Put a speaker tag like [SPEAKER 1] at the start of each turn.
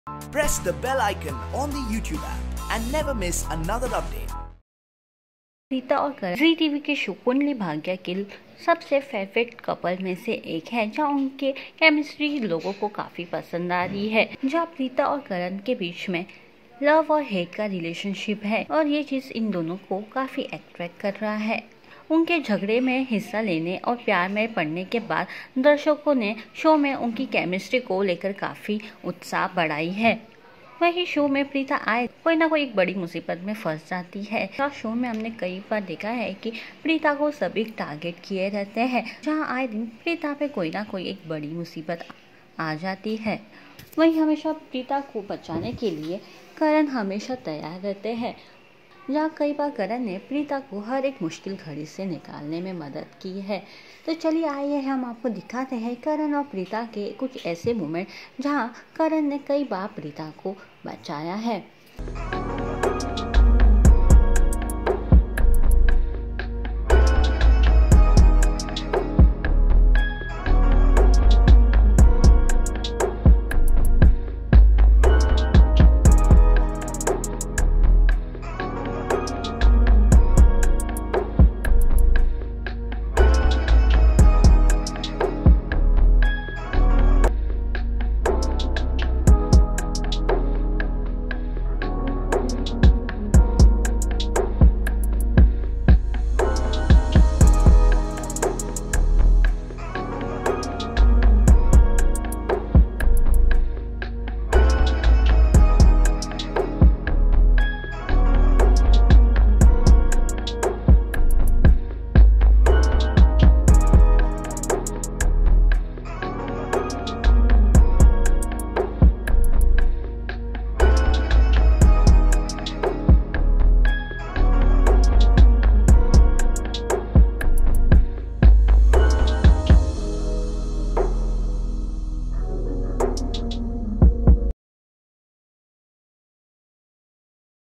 [SPEAKER 1] Press the bell icon on the YouTube app and never miss another update.
[SPEAKER 2] Preeta और करण जी TV के show Kundali Bhagya के सबसे favourite couple में से एक है, जहां उनके केमिस्ट्री लोगों को काफ़ी पसंद आ रही है। जहां प्रीता और करण के बीच में लव और हेट का रिलेशनशिप है और ये चीज़ इन दोनों को काफ़ी अट्रैक्ट कर रहा है। उनके झगड़े में हिस्सा लेने और प्यार में पड़ने के बाद दर्शकों ने शो में उनकी केमिस्ट्री को लेकर काफ़ी उत्साह बढ़ाई है। वही शो में प्रीता आए कोई ना कोई एक बड़ी मुसीबत में फंस जाती है। शो में हमने कई बार देखा है कि प्रीता को सभी टारगेट किए रहते हैं, जहां आए दिन प्रीता पे कोई ना कोई एक बड़ी मुसीबत आ जाती है। वही हमेशा प्रीता को बचाने के लिए करण हमेशा तैयार रहते हैं, जहाँ कई बार करण ने प्रीता को हर एक मुश्किल घड़ी से निकालने में मदद की है। तो चलिए आइए हम आपको दिखाते हैं करण और प्रीता के कुछ ऐसे मोमेंट जहाँ करण ने कई बार प्रीता को बचाया है।